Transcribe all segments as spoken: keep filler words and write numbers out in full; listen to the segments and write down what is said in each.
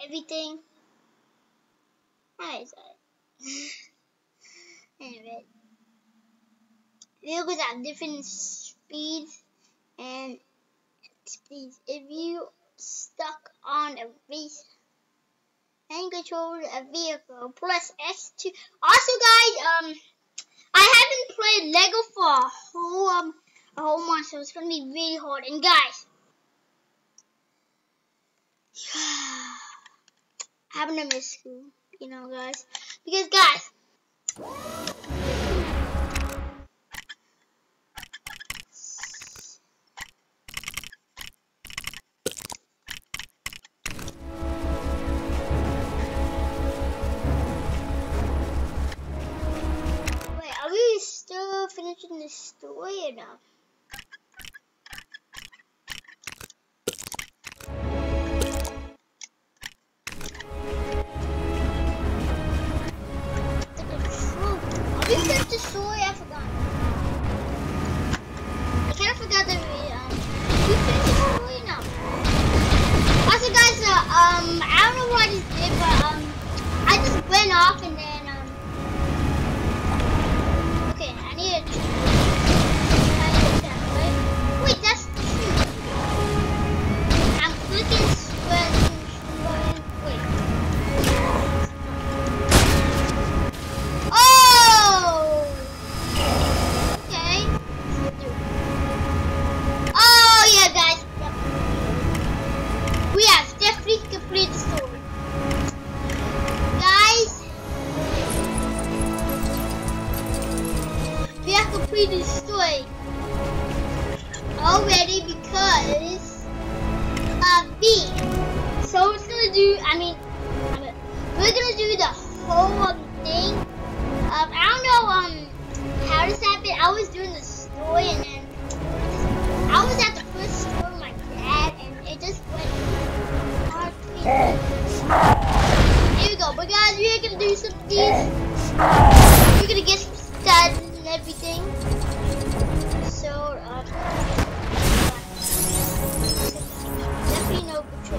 everything. Nice. Anyway, vehicles have different speeds, and speeds. If you stuck on a race and control a vehicle, press X two. Also, guys, um, I haven't played Lego for a whole um a whole month, so it's gonna be really hard. And guys, I'm gonna miss school, you know, guys, because guys. Are we still finishing the story or no? Are we finished the story? I forgot. I kind of forgot that we um we finished the story now. Also, guys, uh, um I don't know what I just did, but um I just went off and then. I need a tree. I need that, right? Wait, that's the tree. I'm clicking sweat. Wait. Oh! Okay. Oh, yeah, guys. We have definitely completed the story. Guys. We have completed the story already because of B. So it's gonna do. I mean, we're gonna do the whole um, thing. Um, I don't know um how this happened. I was doing the story and then I was at the first store with my dad, and it just went hard. Here we go. But guys, we're gonna do some of these. We're gonna get some studs. Everything. So, um, definitely no control.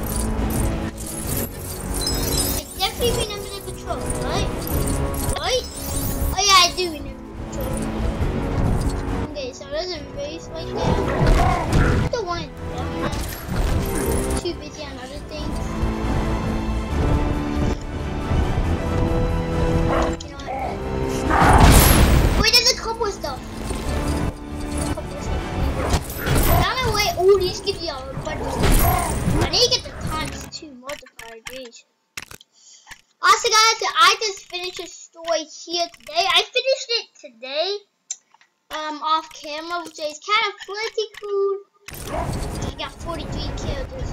I definitely remember the control, right? Right? Oh yeah, I do remember the control. Okay, so there's a race right there. I don't want to do that. Too busy on other things. You know what? Wait, there's a couple of stuff. A couple of stuff. Down the way, oh, these give you a bunch of stuff. I need to get the times two multiplier, geez. Also, guys, I just finished a story here today. I finished it today, um, off camera, which is kind of pretty cool. I got forty-three kills.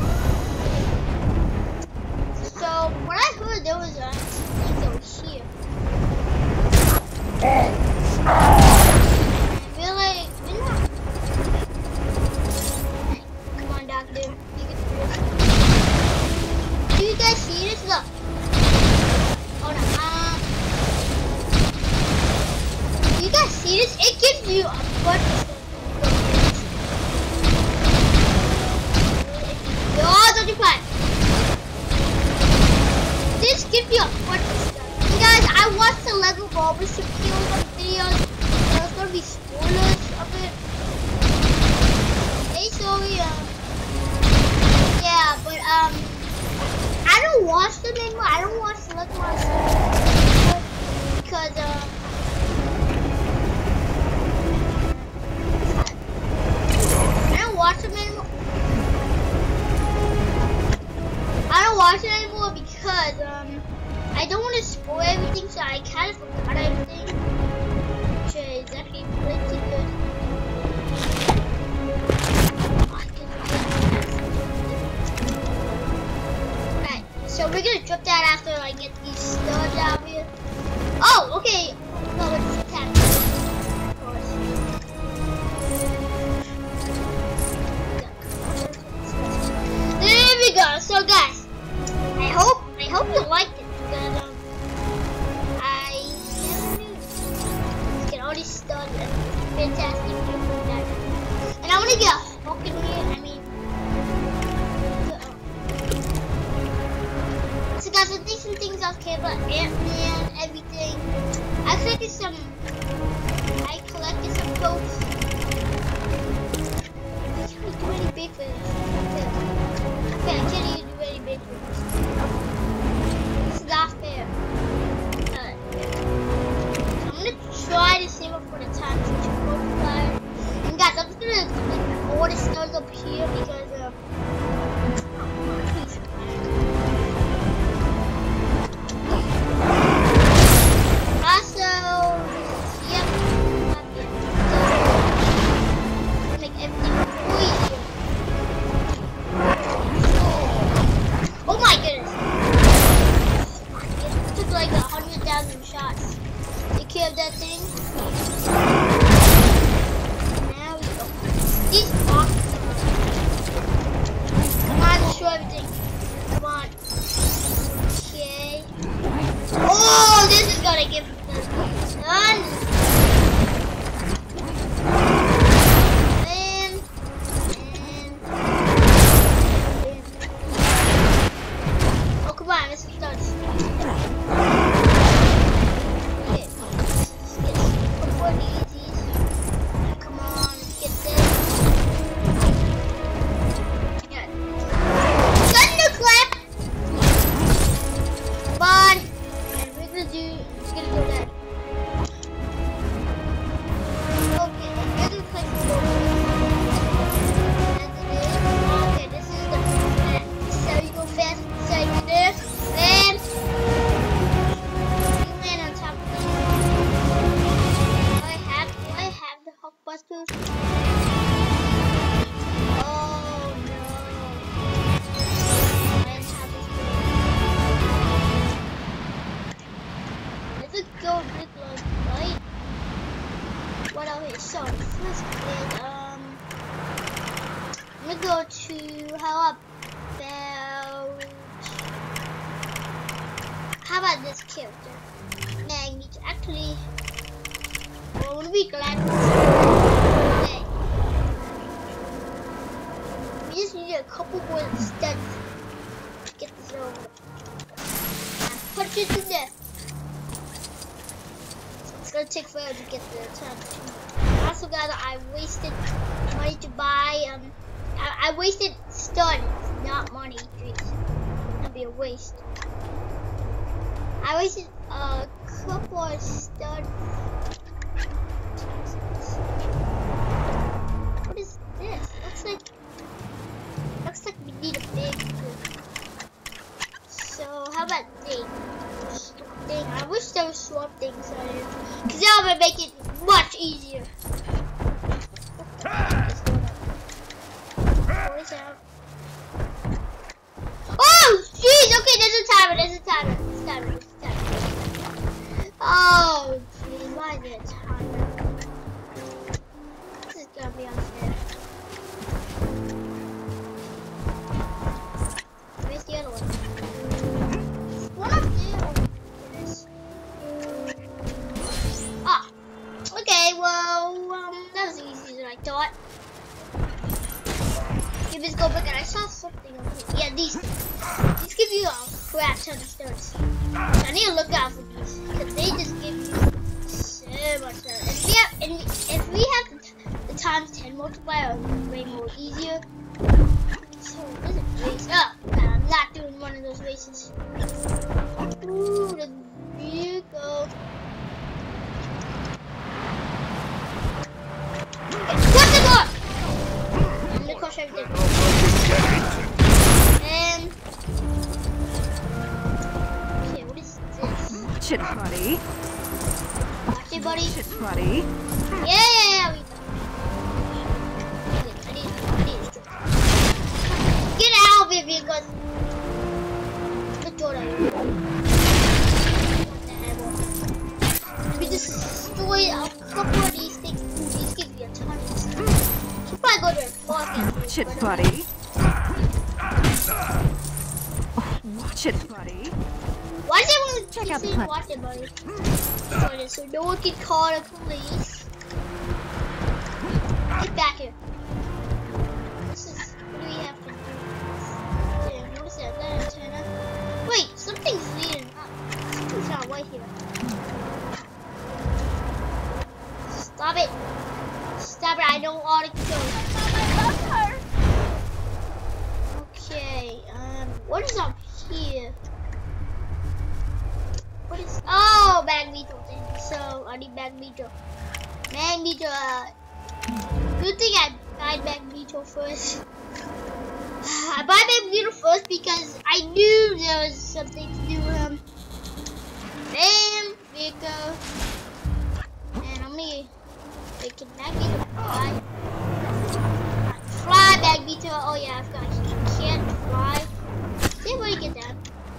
So, when I heard there was a thing over here. Really? Come on, doctor. You can do this. Do you guys see this? Look. Hold on. Um, do you guys see this? It gives you a bunch of stuff. Oh, don't you play. This gives you a bunch of stuff. Guys, I watched the Lego Barbershop videos. There's gonna be spoilers of it. Hey, sorry. Uh, yeah, but um, I don't watch them anymore. I don't watch the Lego Barbershop because um, I don't watch them anymore. I don't watch it anymore because um. I don't want to spoil everything, so I kind of forgot everything, which is actually pretty good. Alright, so we're gonna drop that after I get these studs out here. Oh, okay. No, it's attack. Of course. There we go. So, guys, I hope I hope you liked it. Because, um, I never knew. Let's get all these studs and fantastic people that. And I want to get a Hulk in here. I mean, there's a decent things out here, but Ant-Man, everything. I collected some. I collected some coats. I can't really do any big for this. Okay, I can't even do any big for this. This is not fair. Uh, so I'm gonna try to save up for the time to multiplier. And guys, I'm just gonna click all the stars up here because uh, please. Also, yep, not yet. So, make everything easier. Oh my goodness! It took like a hundred thousand shots to kill that thing. Now we go. These boxes. Come on, destroy everything. Come on. Okay. Oh, this is gonna give us done. And, and, and. Oh, come on, let's start. Okay, let's get a couple of these. Come on, let's get this. Yeah. Thunderclap! Come on. And we're gonna do, it's gonna go there. Okay, I'm gonna click okay, this is the plan. So you go fast, so you do this, and you land on top of it. Do I have, do I have the Hulkbusters? Oh no. I don't have this. Let's go big like right. What else is so first is um I'm gonna go to how about how about this character? Magnet actually well would be glad okay. We just need a couple more studs to get this over. And punch it to death. It's gonna take forever to get the time. Also, guys, I wasted money to buy. Um, I, I wasted studs, not money. Jeez, that'd be a waste. I wasted a couple of studs. What is this? Looks like looks like we need a big group. So how about thing? Thing. I wish there was swap things on it, because that would make it much easier. Oh, jeez. Okay, there's a timer. There's a timer. There's a timer. There's a timer. Oh, jeez. Why is there a timer? This is gonna be unfair. Where's the other one? What up there? Ah, okay, well, um, that was easier than I thought. Okay, let's go back and I saw something over here. Yeah, these things. These give you a crap ton of studs. So I need to look out for these, because they just give you so much studs. If we have, and if we have the, the times ten multiplier, it would be way more easier. So, this is race. Oh, I'm not doing one of those races. Ooh, the vehicle. Shut the door! I'm gonna crush everything. And okay, what is this? Watch it, buddy. Watch it, buddy. Watch it, buddy. Yeah, yeah, yeah. We I need, I need to get out of here because the door. What the hell? We destroy a couple of these things. These give you a ton of stuff. Should probably go to a farm. Watch it, buddy. Oh, watch it, buddy. Why does everyone Check keep out the saying plan. watch it, buddy? So no one can call the police. Get back here. This is what do we have to do? Damn, what is that? That antenna? Wait, something's magneto thing, so I need magneto. Magneto, uh, good thing I buy magneto first. I buy magneto first because I knew there was something to do with him. Bam, Vico. And I'm gonna make it magneto fly. Fly, magneto. Oh yeah, I forgot. He can't fly. See where you get that.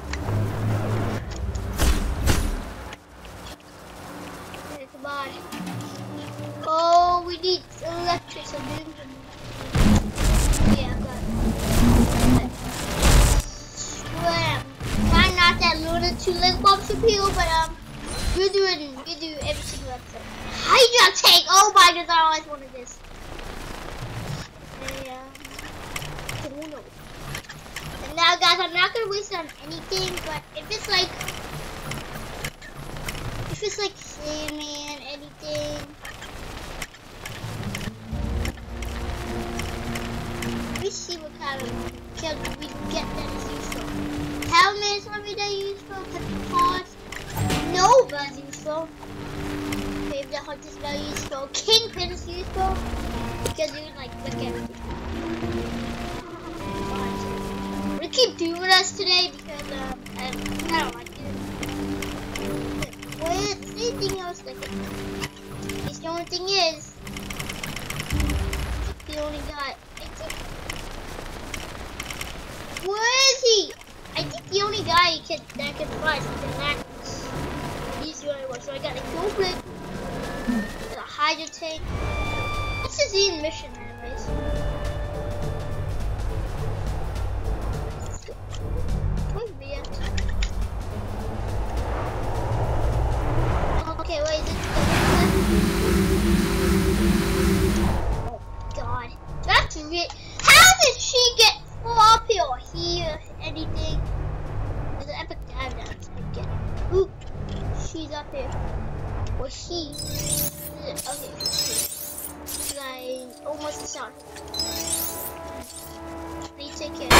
Okay, come on. Oh, we need electricity. Yeah, I've got it. Slam. I'm not that Luna two leg bombs from people, but um, we're doing, we do every single episode. Hydra tank. Oh my goodness, I always wanted this. And, um, Uno. And now, guys, I'm not gonna waste it on anything, but if it's like, if it's like Sandman, anything. Let me see what kind of kills we can get that is useful. Helmet is something that is useful. Pods. Nova is useful. Brave the Hunt is very useful. Kingpin is useful because you can like look everything. I'm gonna keep doing this today because um, I, I don't like it. What anything else like it? It's the only thing is the only guy. Where is he? I think the only guy can, that can fly is Galactus. He's the only one. So I got a Cool Blade, a Hydra tank. This is the mission, anyways. Where's V X? Okay, wait, is it? Oh God, that's weird. How did she get up here or here? Anything? There's an epic dive down. So get it. Oop, she's up here. Or she? Okay, she's like almost the sun. Please take care.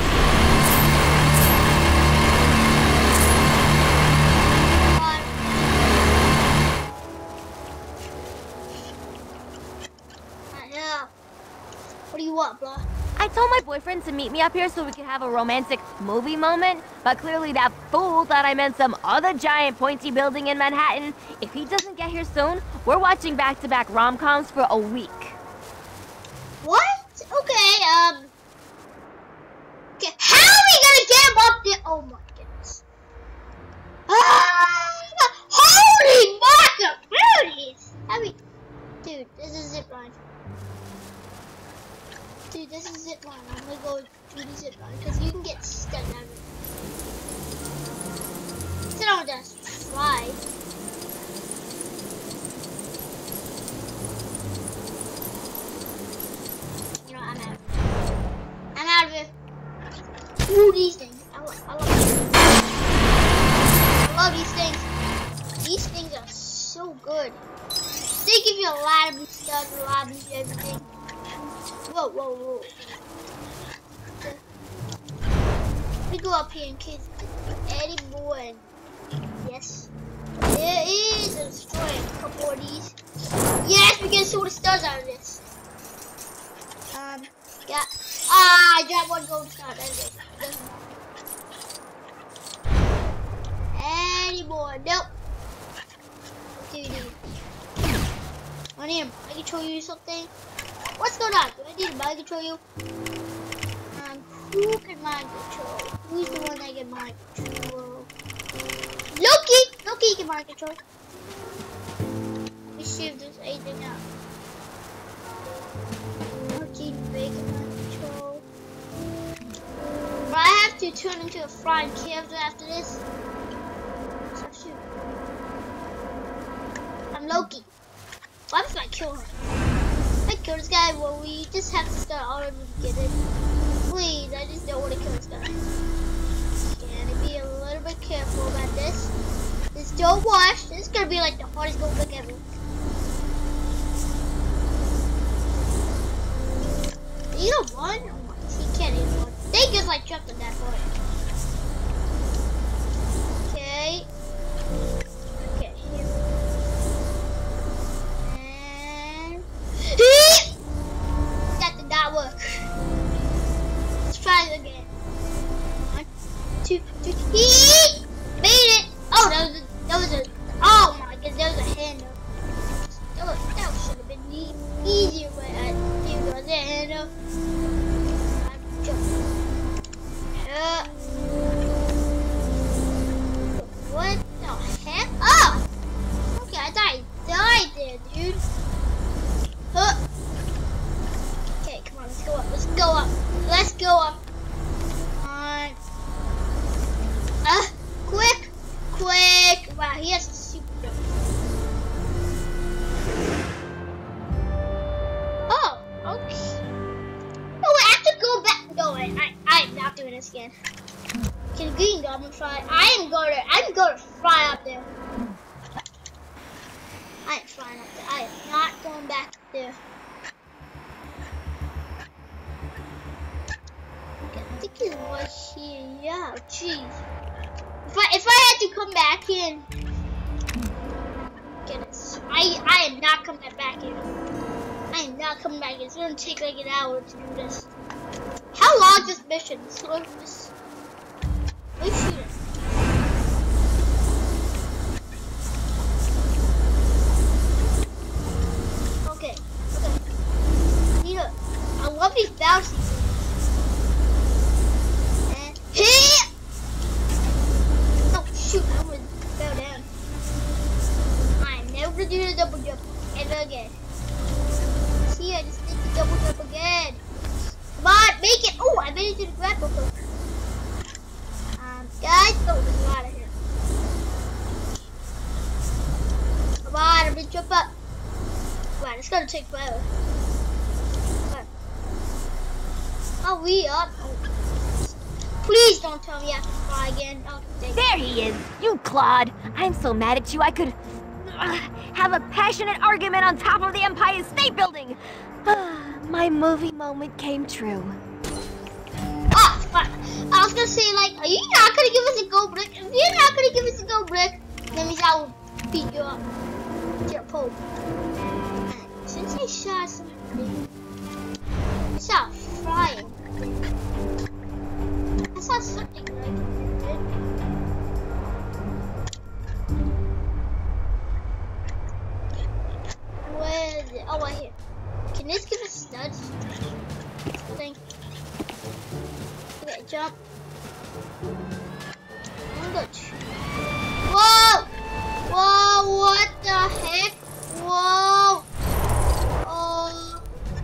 What do you want, bro? I told my boyfriend to meet me up here so we could have a romantic movie moment, but clearly that fool thought I meant some other giant pointy building in Manhattan. If he doesn't get here soon, we're watching back-to-back rom-coms for a week. What? Okay, um... Okay, how are we gonna get him up there? Oh my goodness. Ah! Holy macaroonies! How we... Dude, this is zip line. Dude, this is zip line. I'm gonna go do the zip line because you can get stuck down it. So I don't just fly. You know, I'm out. I'm out of here. Ooh, these things. I love, I love these. I love these things. These things are so good. They give you a lot of boost stuff, a lot of boost everything. Whoa, whoa, whoa. Let me go up here in case any more. Yes. There is a destroy a couple of these. Yes, we get some of the stars out of this. Um, yeah. Ah, I dropped one gold star. That's it. Doesn't matter. Any more? Nope. What do you need? I need him. I can show you something. What's going on? Do I need to mind control you? Um, who can mind control? Who's the one that can mind control? Loki! Loki can mind control. Let me see if there's anything else. Loki, they can mind control. But I have to turn into a flying character after this. So shoot. I'm Loki. Why if I kill her? I kill this guy, well, we just have to start all over again. Please, I just don't want to kill this guy. Gotta be a little bit careful about this. This don't wash. This is gonna be like the hardest gold pick ever. You don't want? Oh my, he can't even run. They just like jumped in that part. Okay. Okay. try. I am going to. I'm going to fly up there. I ain't flying up there. I am not going back there. Okay, I think he's right here. Yeah, jeez. If I if I had to come back in, get it. I I am not coming back in. I am not coming back in. It's gonna take like an hour to do this. How long is this mission? Let's look at this. Let's shoot it. Okay, okay. Need a, I love these bouncy things. And hit! Oh shoot, I would fell down. I'm never do the double jump ever again. See, I just did the double jump again. Come on, make it! Oh, I made it to the grapple hook. Um, guys, oh, there's a lot of here. Come on, I'm gonna jump up. Wow, it's gonna take forever. Okay. Are we up? Oh. Please don't tell me I have to fly again. Oh, there he is, you Claude. I'm so mad at you I could uh, have a passionate argument on top of the Empire State Building. My movie moment came true. Oh, fuck. I was gonna say, like, are you not gonna give us a gold brick? If you're not gonna give us a gold brick, that means I will beat you up. To your pole. Since I saw something, I saw flying. I saw something like that. Where is it? Oh, right here. Can this give us studs? Thing. Okay, jump. I'm gonna go. Whoa! Whoa! What the heck? Whoa! Oh!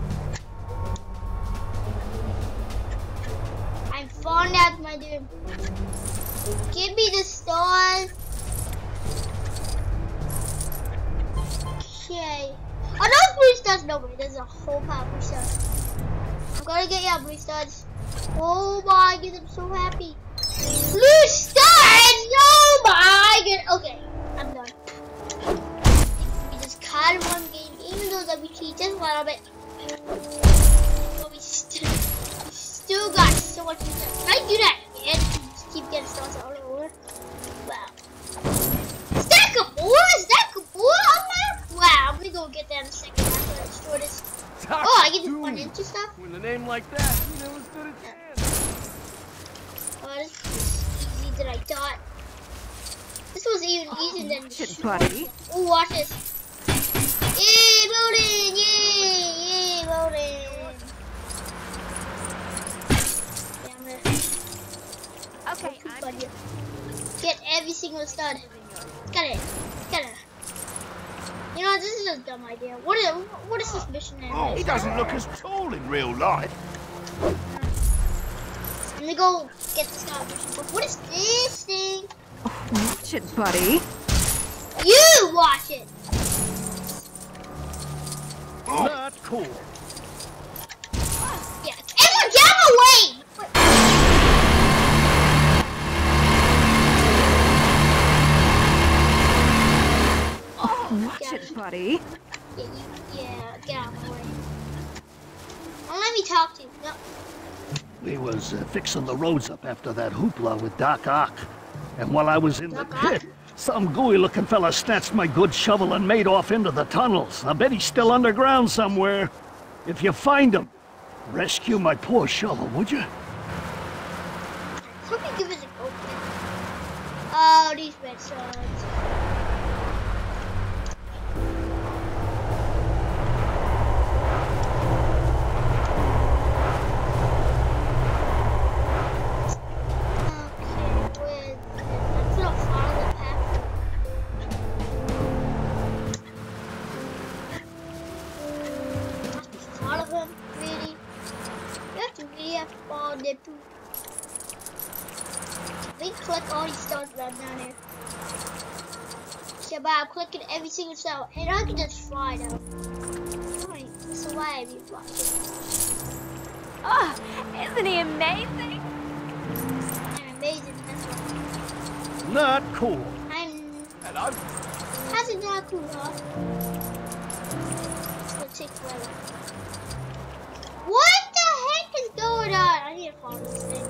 I'm falling down to my doom. Give me the stars. Okay. Oh, no blue studs. No, wait, there's a whole pile of blue studs. I'm gonna get y'all blue studs. Oh my god, I'm so happy. Blue studs! Oh my god. Okay, I'm done. We just caught one game, even though that we cheated just a little bit. But we still, we still got so much stuff. Can I do that again? Just keep getting stars all over. Wow. Is that Gamora? Is that Gamora on there? Wow, I'm gonna go get that in a second after I destroy this. Doctor Oh, I get to Doom. run into stuff? With a name like that, you know, as good as chance. Oh, this is easy than I thought. This was even easier than Watch it, buddy. Oh, watch this. Yay, voting! Yay! Yay, voting! Damn it. Okay, Too I'm funny. Get every single stud. Got it. Got it. You know, this is a dumb idea. What is, what is this mission name? Oh, he doesn't look as tall in real life. Let me go get the scout mission book. What is this thing? Watch it, buddy. You watch it! Not cool. Yeah. Everyone get out of the way! Watch it, buddy. Yeah, you, yeah, get out of my way. Don't let me talk to you. No. We was uh, fixing the roads up after that hoopla with Doc Ock. And while I was in the Doc Ock? pit, some gooey-looking fella snatched my good shovel and made off into the tunnels. I bet he's still underground somewhere. If you find him, rescue my poor shovel, would you? Hope you give us a go. Oh, these red studs. We collect all these stars right down here. Yeah, but I'm collecting every single star, and I can just fly now. Alright, so why have you flying? Oh, isn't he amazing? I'm amazing, that's why. Not cool. I'm... Hello? How's it not cool, huh? It's gonna take forever. What the heck is going on? I need to follow this thing.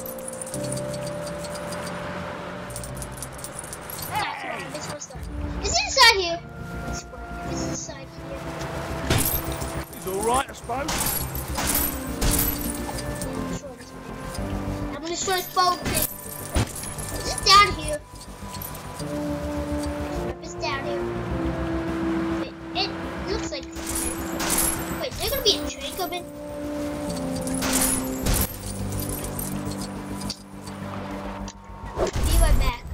Ah, come on, this one's done. Is it inside here? This one. This is inside here. He's alright, I suppose. I'm gonna destroy this boat thing. Is it down here? It's down here. Wait, it looks like. Wait, is there gonna be a train coming? Be right back.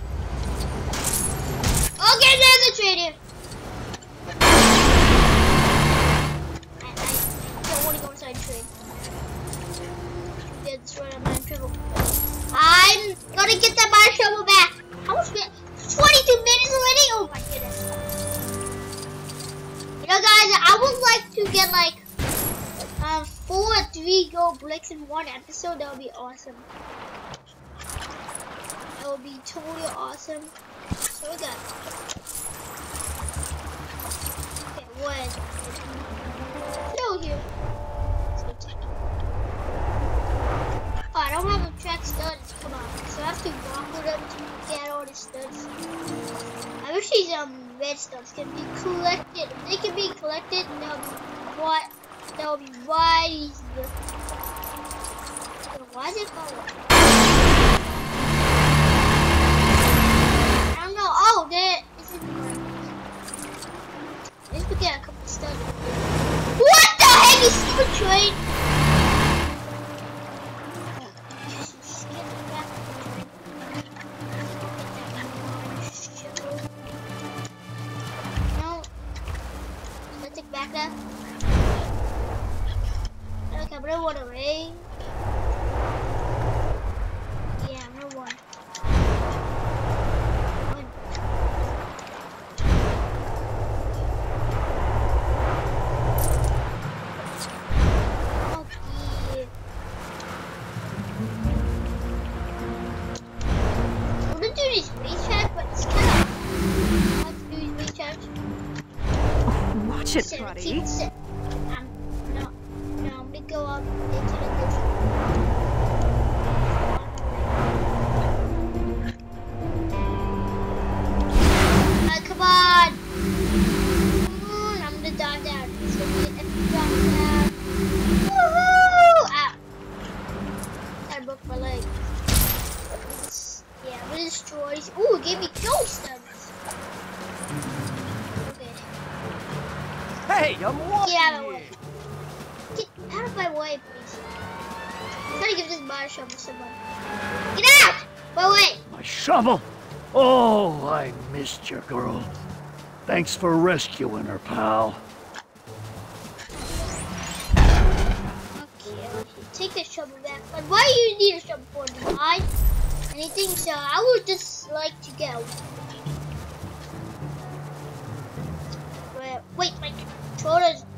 Okay, there's a train here. I, I, I don't want to go inside the train. Yeah, that's right, I'm not in trouble. I'm gonna get that bar shovel back. How much minutes? twenty-two minutes already? Oh my goodness. You know, guys, I would like to get like um, four or three gold bricks in one episode. That would be awesome. That would be totally awesome. So we got. Okay, one. No here. Oh, I don't have a track studs. Come on. So I have to walk with them to get all the studs. I wish these um red studs can be collected. If they can be collected, that would be what that would be why easier. So why is it called? I don't know. Oh, there is it right. Let's we get a couple studs. What the heck is stupid train? Back up. Okay, I'm gonna run away. Yeah, I'm gonna run. Run. Okay. I'm gonna do these recharge, but it's kind of hard to do these recharge. Watch it, buddy. I'm no, no, I'm gonna go up into the ocean. Uh, come on! Come on, I'm gonna dive down. It's gonna be an epic drop down. Woohoo! Ow! I broke my leg. It's, yeah, I'm gonna destroy these. Ooh, it gave me ghost studs. Hey, I'm walking Get out of my way. here. Get out of my way, please. I'm trying to give this bar shovel to someone. Get out! My way! My shovel? Oh, I missed your girl. Thanks for rescuing her, pal. Okay, okay. Take the shovel back. But why do you need a shovel for? To hide? Anything? So I would just like to go. Wait, my controller is